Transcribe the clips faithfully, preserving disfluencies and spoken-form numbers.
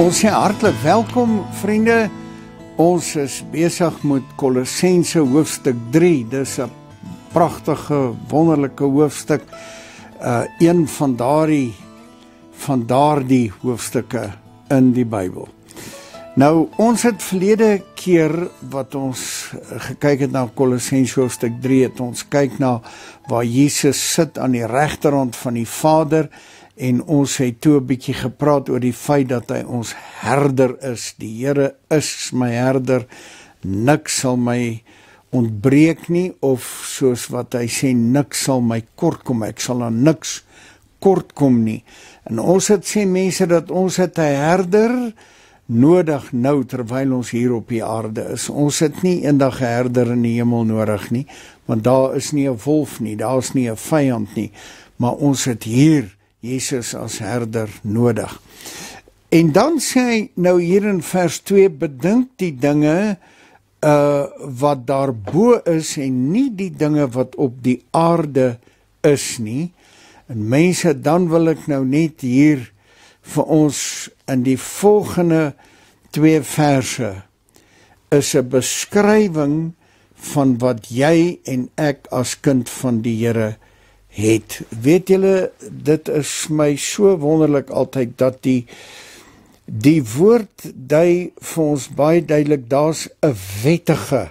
Ons sê hartlik welkom, vriende. Ons is besig met Kolossense hoofstuk drie. Dis 'n pragtige, wonderlike hoofstuk. Uh, een van daardie van daardie hoofstukke in die Bybel. Nou, ons het verlede keer wat ons gekyk het na Kolossense hoofstuk drie, het ons kyk na waar Jesus sit aan die regterhand van die Vader, en ons het toe 'n bietjie gepraat oor die feit dat hy ons herder is. Die Here is my herder, niks sal my ontbreek nie, of soos wat hy sê, niks sal my kort kom, ek sal aan niks kort kom nie. En ons het sê mense dat ons het 'n herder nodig nou terwyl ons hier op die aarde is. Ons het nie eendag 'n herder in die hemel nodig nie, want daar is nie 'n wolf nie, daar is nie 'n vyand nie, maar ons het hier Jesus as herder nodig. En dan sê hy nou hier in vers twee, bedink die dinge uh, wat daarbo is en nie die dinge wat op die aarde is nie. En mense, dan wil ek nou net hier vir ons in die volgende twee verse is 'n beskrywing van wat jy en ek as kind van die Here het. Weet julle, dit is my so wonderlik altyd dat die die woord dui vir ons baie duidelik, daar's 'n wettige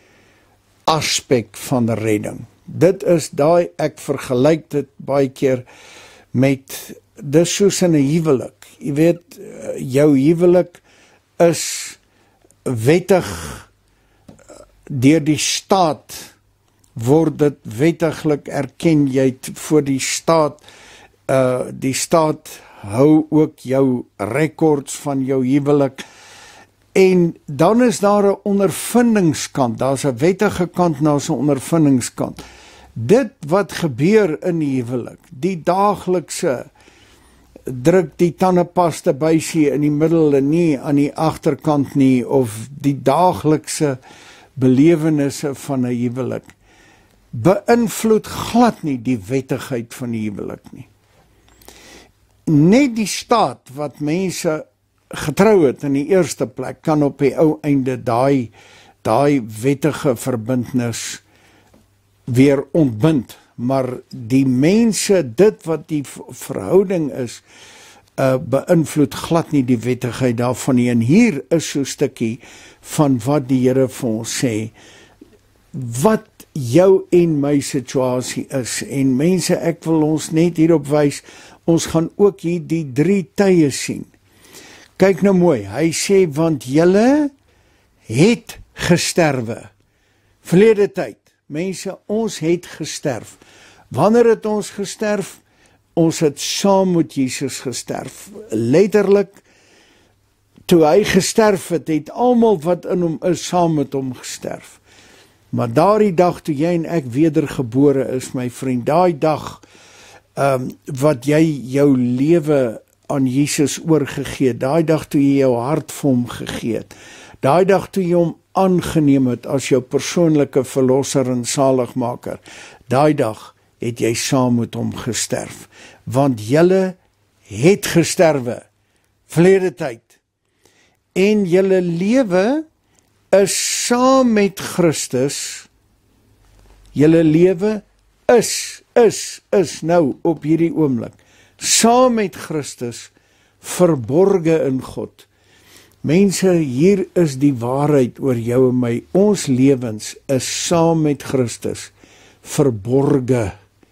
aspek van redding. Dit is daai, ek vergelyk dit baie keer met, dis soos in 'n huwelik. Jy weet, jou huwelik is wettig deur die staat, word dit wettiglik erken, jy het voor die staat, uh, die staat hou ook jou rekords van jou huwelik, en dan is daar 'n ondervindingskant, daar's 'n wettige kant, daar's 'n ondervindingskant. Dit wat gebeur in die huwelik, die daaglikse, druk die tandepasta bysie in die middel en nie aan die agterkant nie, of die daaglikse belewennisse van 'n huwelik, beïnvloed glad nie die wettigheid van die huwelik nie. Net die staat wat mense getrou het in die eerste plek, kan op die ou einde daai daai wettige verbintenis weer ontbind, maar die mense, dit wat die verhouding is, uh, beïnvloed glad nie die wettigheid daarvan nie. En hier is so 'n stukkie van wat die Here vir ons sê, wat jou en my situasie is. En mense, ek wil ons net hierop wys, ons gaan ook hier die drie tye sien. Kyk nou mooi, hy sê, want julle het gesterwe. Verlede tyd, mense, ons het gesterf. Wanneer het ons gesterf? Ons het saam met Jesus gesterf. Letterlik, toe hy gesterf het, het almal wat in hom is, saam met hom gesterf. Maar daardie dag toe jy en ek wedergebore is, my vriend, daai dag um, wat jy jou lewe aan Jesus oorgegee het, daai dag toe jy jou hart vir hom gegee het, daai dag toe jy hom aangeneem het as jou persoonlike verlosser en saligmaker, daai dag het jy saam met hom gesterf. Want julle het gesterwe, verlede tyd, en julle lewe is saam met Christus, julle lewe is, is, is nou op hierdie oomblik, saam met Christus, verborge in God. Mense, hier is die waarheid oor jou en my, ons lewens is saam met Christus, verborge.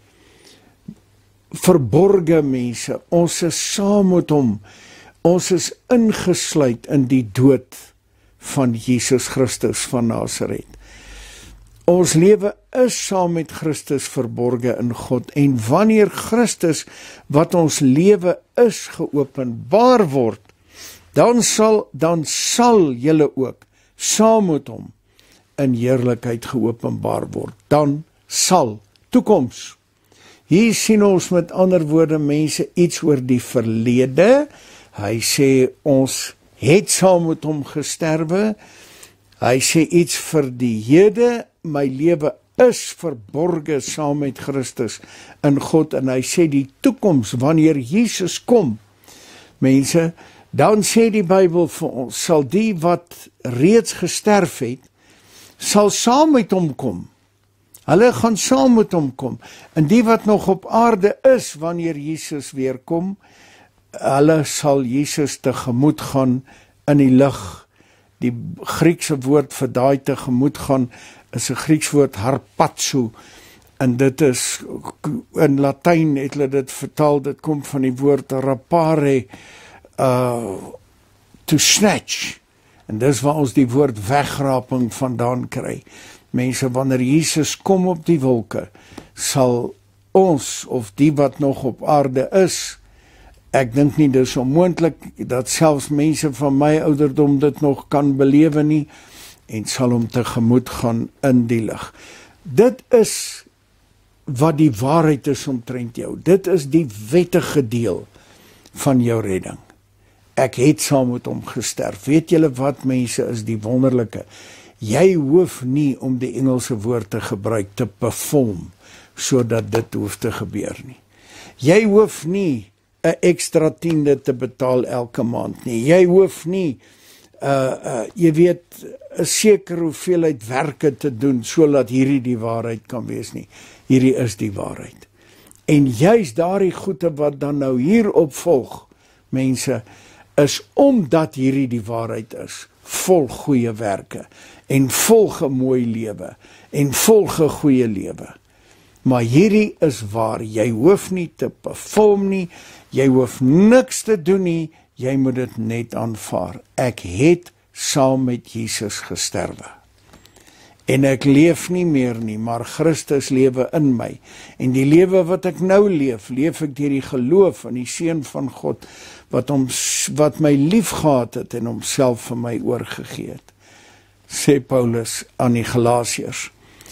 Verborge mense, ons is saam met hom, ons is ingesluit in die dood van Jesus Christus van Nasaret. Ons lewe is saam met Christus verborge in God, en wanneer Christus wat ons lewe is geopenbaar word, dan sal, dan sal julle ook saam met hom in heerlikheid geopenbaar word. Dan sal, toekoms. Hier sien ons met ander woorde mense iets oor die verlede. Hy sê ons het saam met hom gesterwe. Hy sê iets vir die hede, my lewe is verborge saam met Christus in God, en hy sê die toekoms, wanneer Jesus kom, mense, Dan sê die Bybel vir ons, sal die wat reeds gesterf het, sal saam met hom kom. Hulle gaan saam met hom kom. En die wat nog op aarde is, wanneer Jesus weer kom, hulle sal Jesus tegemoet gaan in die lig. Die Griekse woord vir daai tegemoet gaan, is 'n Grieks woord harpazo. En dit is, in Latyn het hulle dit vertaal, dit kom van die woord rapare, uh, to snatch. En dis waar ons die woord wegraping vandaan kry. Mense, wanneer Jesus kom op die wolke, sal ons, of die wat nog op aarde is, ek dink nie dis onmoontlik, dat selfs mense van my ouderdom dit nog kan belewe nie, en sal hom tegemoet gaan in die lig. Dit is wat die waarheid is omtrent jou. Dit is die wettige deel van jou redding. Ek het saam met hom gesterf. Weet julle wat, mense, is die wonderlike? Jy hoef nie, om die Engelse woord te gebruik, te perform, sodat dit hoef te gebeur nie. Jy hoef nie 'n ekstra tiende te betaal elke maand nie. Jy hoef nie, uh, uh, jy weet, 'n sekere hoeveelheid werke te doen, sodat hierdie die waarheid kan wees nie. Hierdie is die waarheid. En juist daardie goeie wat dan nou hierop volg, mense, is omdat hierdie die waarheid is, vol goeie werke, en volg 'n mooi lewe, en volg 'n goeie lewe. Maar hierdie is waar, jy hoef nie te perform nie, jy hoef niks te doen nie, jy moet dit net aanvaar. Ek het saam met Jesus gesterwe. En ek leef nie meer nie, maar Christus lewe in my. En die lewe wat ek nou leef, leef ek deur die geloof in die Seun van God, wat, om, wat my lief gehad het en homself vir my oorgegee het, sê Paulus aan die Galasiërs.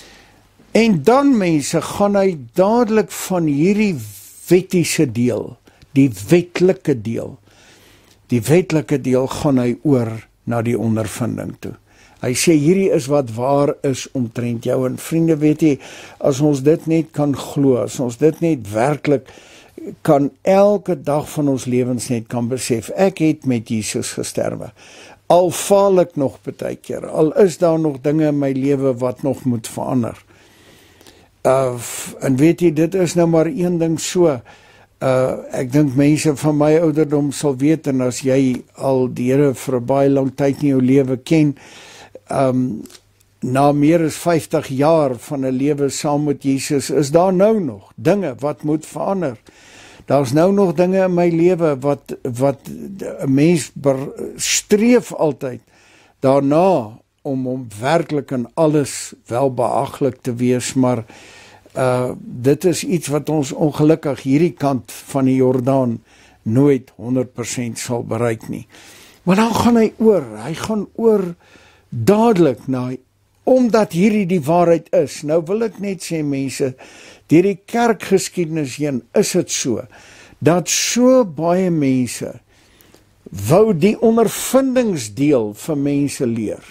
En dan, mense, gaan hy dadelik van hierdie wettiese deel, die wetlike deel, die wetlike deel gaan hy oor na die ondervinding toe. Hy sê, hierdie is wat waar is omtrent jou. En vriende, weet jy, as ons dit net kan glo, as ons dit net werklik kan elke dag van ons lewens net kan besef, ek het met Jesus gesterwe. Al faal ek nog baie keer, al is daar nog dinge in my lewe wat nog moet verander. Uh, en weet jy, dit is nou maar een ding so, uh, ek dink mense van my ouderdom sal weet, en as jy al die Here vir 'n baie lang tyd in jou lewe ken, um, na meer as vyftig jaar van 'n lewe saam met Jesus, is daar nou nog dinge wat moet verander. Daar's nou nog dinge in my lewe wat, wat 'n mens streef altyd daarna, om om werklik in alles welbehaaglik te wees, maar uh, dit is iets wat ons ongelukkig hierdie kant van die Jordaan nooit honderd persent sal bereik nie. Maar dan gaan hy oor, hy gaan oor dadelik na, omdat hierdie die waarheid is. Nou wil ek net sê, mense, deur die kerkgeskiedenis heen is dit so, dat so baie mense wou die ondervindingsdeel vir mense leer.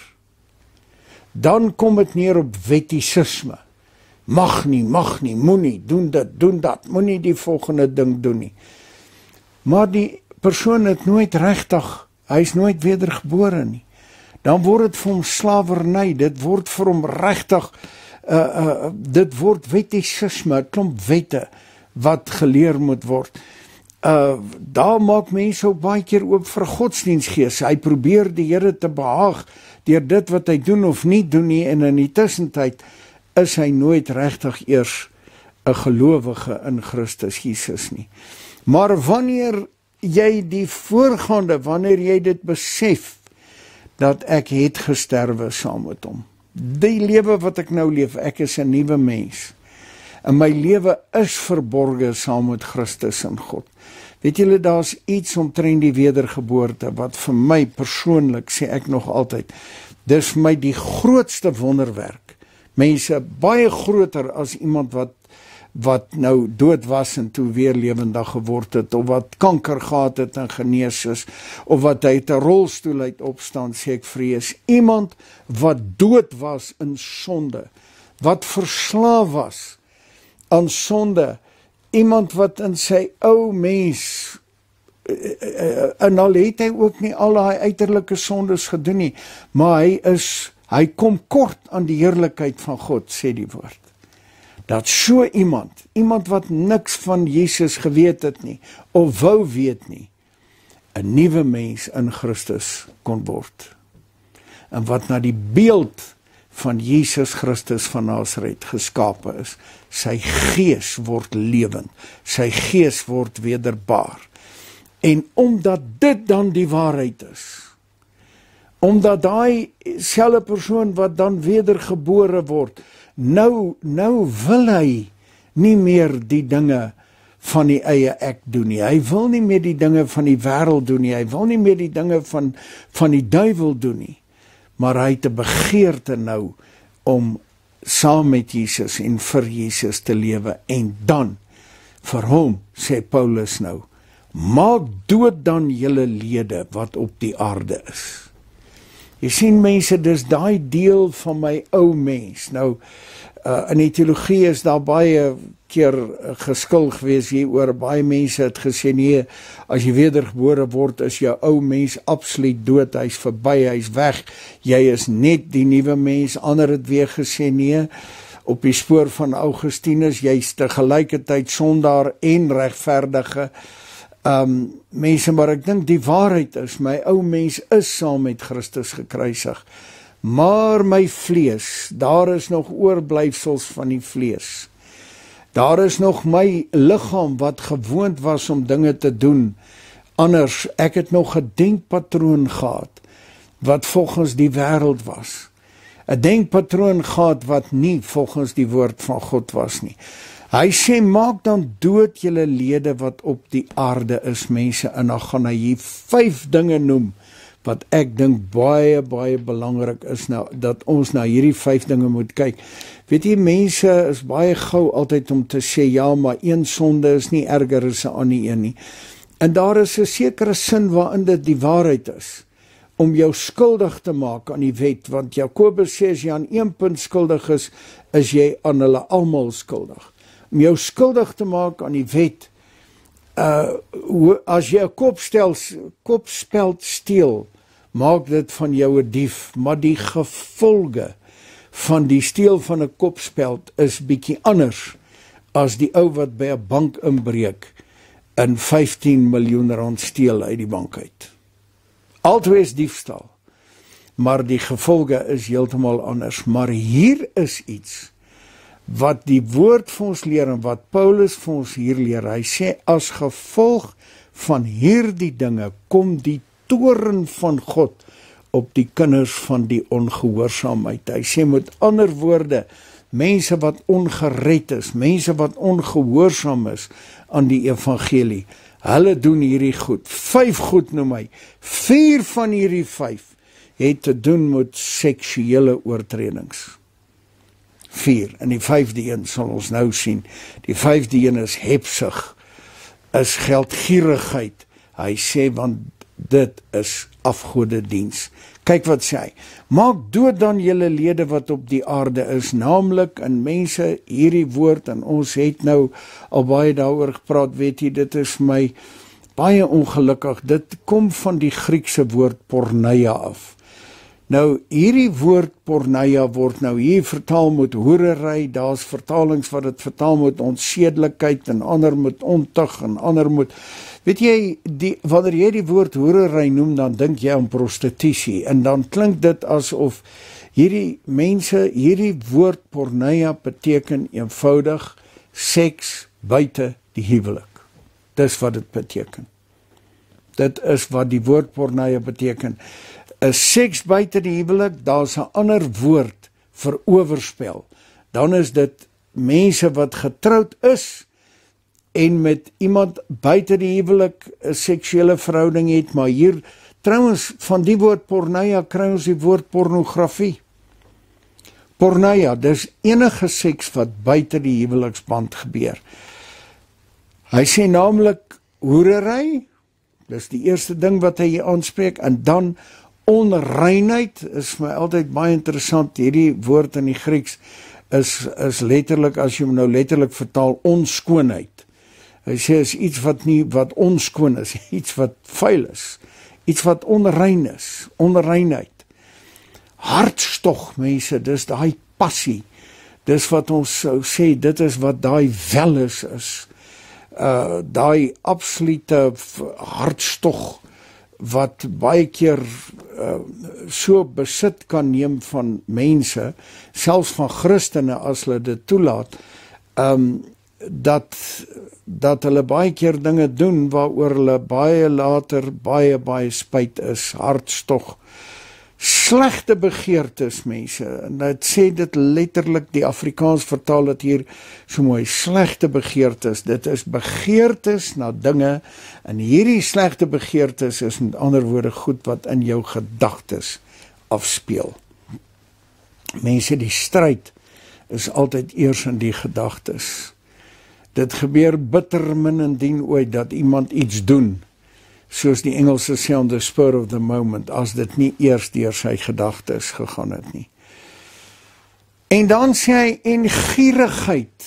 Dan kom dit neer op wettisisme. Mag nie, mag nie, moenie, doen dit, doen dat, moenie die volgende ding doen nie. Maar die persoon het nooit regtig, hy is nooit wedergebore nie. Dan word dit vir hom slawerny, dit word vir hom regtig, uh, uh, dit word wettisisme, 'n klomp wette wat geleer moet word. Uh, daar maak mense ook baie keer oop vir godsdienstgees. Hy probeer die Here te behaag deur dit wat hy doen of nie doen nie, en in die tussentyd is hy nooit regtig eers 'n gelowige in Christus Jesus nie. Maar wanneer jy die voorgaande, wanneer jy dit besef, dat ek het gesterwe saam met hom, die lewe wat ek nou leef, ek is 'n nuwe mens, en my lewe is verborge saam met Christus in God. Weet julle, daar's iets omtrent die wedergeboorte, wat vir my persoonlik, sê ek nog altyd, dis vir my die grootste wonderwerk. Mense, baie groter as iemand wat, wat nou dood was en toe weer lewendig geword het, of wat kanker gehad het en genees is, of wat uit 'n rolstoel uit opstaan, sê ek vrees. Iemand wat dood was in sonde, wat verslaaf was aan sonde, iemand wat in sy ou mens en al het hy ook nie al daai uiterlike sondes gedoen nie, maar hy is, hy kom kort aan die heerlikheid van God, sê die woord. Dat so iemand, iemand wat niks van Jesus geweet het nie, of wou weet nie, 'n nuwe mens in Christus kon word. En wat na die beeld van Jesus Christus van Nasaret geskape is, sy gees word lewend, sy gees word wederbaar. En omdat dit dan die waarheid is, omdat daai selfe persoon wat dan wedergebore word, nou, nou wil hy nie meer die dinge van die eie ek doen nie. Hy wil nie meer die dinge van die wêreld doen nie. Hy wil nie meer die dinge van, van die duiwel doen nie. Maar hy het 'n begeerte nou om saam met Jesus en vir Jesus te lewe. En dan, vir hom, sê Paulus nou, maak dood dan julle lede wat op die aarde is. Jy sien mense, dis daai deel van my ou mens. Nou, uh, in die teologie is daar baie keer uh, geskil gewees hieroor. Baie mense het gesê, nee, as jy wedergebore word, is jou ou mens absoluut dood, hy's verby, hy's weg, jy is net die nuwe mens. Ander het weer gesê, nee, op die spoor van Augustinus, jy's te gelykertyd sondaar en regverdige. Um, mense, maar ek dink die waarheid is, my ou mens is saam met Christus gekruisig, maar my vlees, daar is nog oorblyfsels van die vlees, daar is nog my liggaam wat gewoond was om dinge te doen, anders, ek het nog 'n denkpatroon gehad, wat volgens die wêreld was, 'n denkpatroon gehad wat nie volgens die woord van God was nie. Hy sê, maak dan dood julle lede wat op die aarde is, mense, en dan gaan hy hier vyf dinge noem, wat ek dink baie, baie belangrik is, nou, dat ons na hierdie vyf dinge moet kyk. Weet jy, mense is baie gou altyd om te sê, ja, maar een sonde is nie erger as 'n ander een nie. En daar is 'n sekere sin waarin dit die waarheid is, om jou skuldig te maak aan die wet, want Jakobus sê, as jy aan een punt skuldig is, is jy aan hulle almal skuldig. Om jou skuldig te maak aan die wet, uh, as jy 'n kopstel, kopspeld steel, maak dit van jou 'n dief, maar die gevolge van die steel van 'n kopspeld is bietjie anders as die ou wat by 'n bank inbreek en vyftien miljoen rand steel uit die bank uit. Altwee is diefstal, maar die gevolge is heeltemal anders. Maar hier is iets wat die woord vir ons leer en wat Paulus vir ons hier leer. Hy sê, as gevolg van hierdie dinge kom die toorn van God op die kinders van die ongehoorsaamheid. Hy sê met ander woorde, mense wat ongered is, mense wat ongehoorsaam is aan die evangelie, hulle doen hierdie goed. Vyf goed noem hy. Vier van hierdie vyf het te doen met seksuele oortredings. Vier. En die vyfde een sal ons nou sien. Die vyfde een is hebsug, is geldgierigheid. Hy sê, want dit is afgodediens. Kyk wat sê hy. Maak dood dan julle lede wat op die aarde is, naamlik in mense, hierdie woord, en ons het nou al baie daaroor gepraat, weet jy, dit is my baie ongelukkig. Dit kom van die Griekse woord porneia af. Nou, hierdie woord porneia word nou hier vertaal met hoerery, daar's vertalings wat dit vertaal met onsedelikheid, en ander met ontug, en ander met, weet jy, die, wanneer jy die woord hoerery noem, dan dink jy aan prostitusie, en dan klink dit asof hierdie mense, hierdie woord porneia beteken eenvoudig seks buite die huwelik. Dis wat dit beteken. Dit is wat die woord porneia beteken. Is seks buite die huwelik, daar's 'n ander woord vir oorspel. Dan is dit mense wat getroud is en met iemand buite die huwelik 'n seksuele verhouding het, maar hier, trouwens, van die woord porneia kry ons die woord pornografie. Porneia, dis enige seks wat buite die huweliksband gebeur. Hy sê naamlik hoerery, dis die eerste ding wat hy hier aanspreek, en dan onreinheid, is my altyd baie interessant, hierdie woord in die Grieks is, is letterlik, as jy hom nou letterlik vertaal, onskoonheid. Hy sê is iets wat nie wat onskoon is, iets wat vuil is, iets wat onrein is, onreinheid. Hartstog, mense, dis daai passie. Dis wat ons sou sê, dit is wat daai welis is. Uh, daai absolute hartstog wat baie keer uh, so besit kan neem van mense, selfs van Christene as hulle dit toelaat, um, dat, dat hulle baie keer dinge doen waaroor hulle baie later baie, baie spyt is, hartstog. Slegte begeertes, mense, en dit sê dit letterlik, die Afrikaans vertaal dit hier so mooi, slegte begeertes, dit is begeertes na dinge, en hierdie slegte begeertes is met ander woorde goed wat in jou gedagtes afspeel. Mense, die stryd is altyd eers in die gedagtes. Dit gebeur bitter min indien ooit dat iemand iets doen, soos die Engelse sê on the spur of the moment, as dit nie eers deur sy gedagtes gegaan het nie. En dan sê hy, en gierigheid,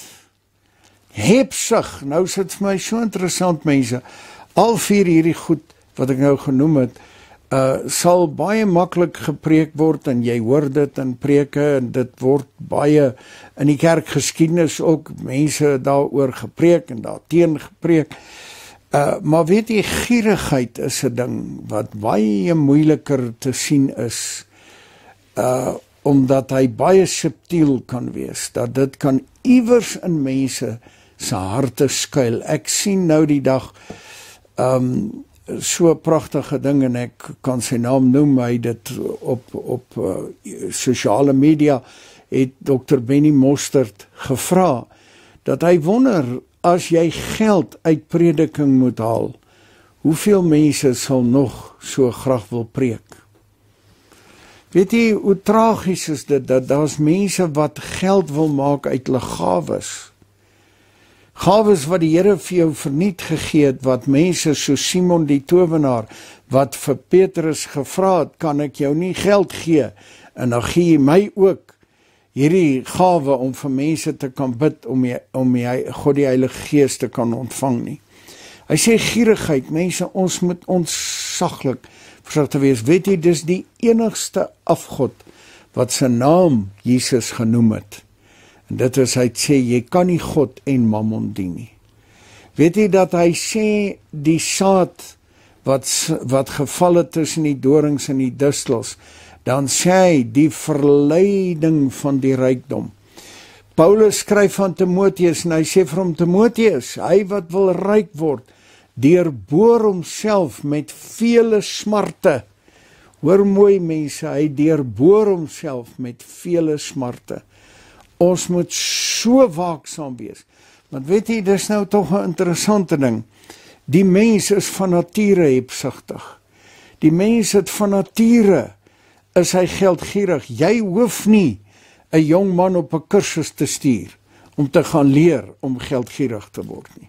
hebsug, nou is dit vir my so interessant, mense, al vier hierdie goed, wat ek nou genoem het, uh, sal baie maklik gepreek word, en jy hoor dit in preke, en dit word baie, in die kerkgeskiedenis ook, mense daaroor gepreek, en daar teen gepreek, Uh, maar weet jy, gierigheid is 'n ding wat baie moeiliker te sien is, uh, omdat hy baie subtiel kan wees, dat dit kan iewers in mense se harte skuil. Ek sien nou die dag um, so 'n pragtige ding, en ek kan sy naam noem, hy dit op, op uh, sosiale media, het dokter Benny Mostert gevra, dat hy wonder, as jy geld uit prediking moet haal, hoeveel mense sal nog so graag wil preek? Weet jy, hoe tragies is dit, dat daar's mense wat geld wil maak uit hulle gawes. Gawes wat die Here vir jou verniet gegee het, wat mense so Simon die towenaar, wat vir Petrus gevra het, kan ek jou nie geld gee, en dan gee jy my ook hierdie gawe om vir mense te kan bid, om, jy, om jy, God die Heilige Gees te kan ontvang nie. Hy sê gierigheid, mense, ons moet ontsaglik versigtig wees. Weet jy, dis die enigste afgod wat sy naam Jesus genoem het. En dit is, hy sê, jy kan nie God en Mammon dien nie. Weet jy dat hy sê, die saad wat, wat geval het tussen die dorings en die distels, dan sê hy die verleiding van die rykdom. Paulus skryf van Timotheus, en hy sê vir hom, Timotheus, hy wat wil ryk word, deurboor homself met vele smarte. Hoor mooi mense, hy deurboor homself met vele smarte. Ons moet so waaksaam wees. Want weet jy, dis nou toch 'n interessante ding. Die mens is van nature hebsugtig. Die mens het van nature is hy geldgierig. Jy hoef nie 'n jong man op 'n kursus te stuur om te gaan leer om geldgierig te word nie.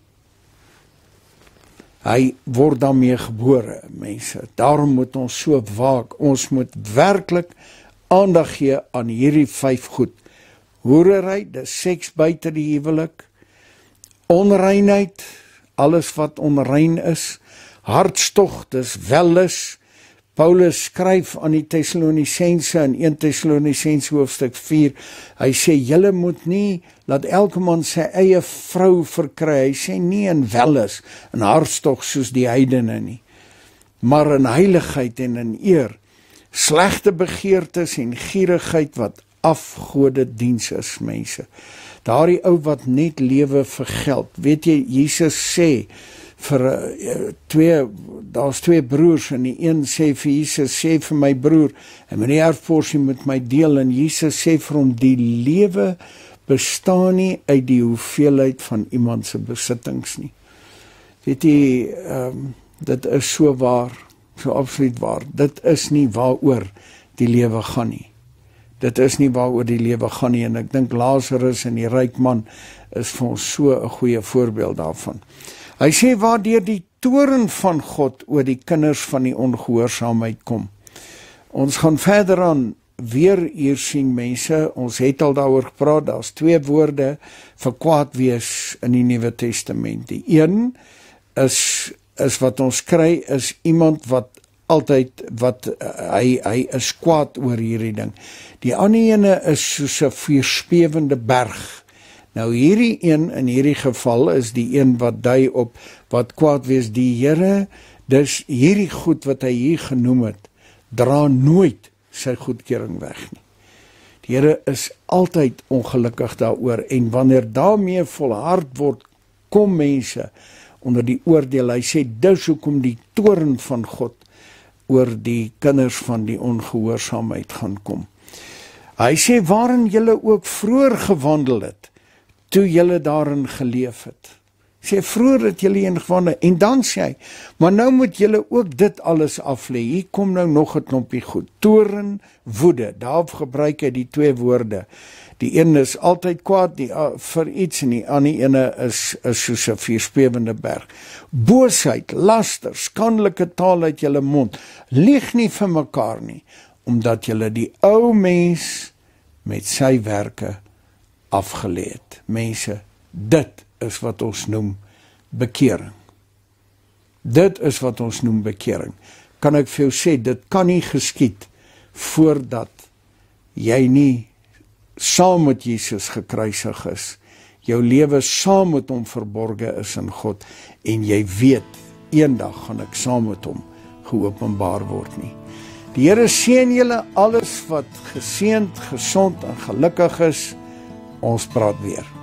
Hy word daarmee gebore, mense. Daarom moet ons so waak. Ons moet werklik aandag gee aan hierdie vyf goed. Hoerery, dis seks buite die huwelik. Onreinheid, alles wat onrein is. Hartstog, dis welis. Paulus skryf aan die Tessalonisense in eerste Tessalonisense hoofstuk vier, hy sê, julle moet nie, laat elke man sy eie vrou verkry, hy sê nie in welis, in hartstog soos die heidene nie, maar in heiligheid en in eer, slegte begeertes en gierigheid wat afgode diens is, mense. Daardie ou wat net lewe vir geld, weet jy, Jesus sê, vir uh, twee, daar's twee broers, en die een sê vir Jesus, sê vir my broer, en my erfporsie moet my deel, en Jesus sê vir hom, die lewe bestaan nie uit die hoeveelheid van iemand se besittings nie. Weet jy, um, dit is so waar, so absoluut waar, dit is nie waaroor die lewe gaan nie. Dit is nie waaroor die lewe gaan nie, en ek dink Lazarus en die ryk man is vir ons so 'n goeie voorbeeld daarvan. Hy sê, waardeur die toorn van God oor die kinders van die ongehoorsaamheid kom. Ons gaan verder aan weer hier sien mense, ons het al daaroor gepraat, daar's twee woorde vir kwaad wees in die Nuwe Testament. Die een is, is wat ons kry, is iemand wat altyd, wat uh, hy, hy is kwaad oor hierdie ding. Die ander ene is soos 'n vuurspewende berg. Nou hierdie een, in hierdie geval, is die een wat dui op wat kwaad wees. Die Here, dis hierdie goed wat hy hier genoem het, dra nooit sy goedkeuring weg nie. Die Here is altyd ongelukkig daaroor, en wanneer daarmee volhard word, kom mense onder die oordeel. Hy sê, dis hoekom die toorn van God oor die kinders van die ongehoorsaamheid gaan kom. Hy sê, waarin julle ook vroeër gewandel het, toe julle daarin geleef het. Sê, vroeër het julle in gewandel, en dan sê hy, maar nou moet julle ook dit alles aflê. Hier kom nou nog 'n knoppie goed. Toorn, woede, daar gebruik hy die twee woorde. Die een is altyd kwaad die, uh, vir iets, en die ander ene is, is soos 'n vuurspewende berg. Boosheid, laster, skandelike taal uit julle mond. Lieg nie vir mekaar nie, omdat julle die ou mens met sy werke afgelê het. Mense, dit is wat ons noem bekering. Dit is wat ons noem bekering. Kan ek vir jou sê, dit kan nie geskied voordat jy nie saam met Jesus gekruisig is, jou lewe saam met hom verborge is in God, en jy weet, eendag gaan ek saam met hom geopenbaar word nie. Die Here seën julle alles wat geseënd, gesond en gelukkig is. Ons praat weer.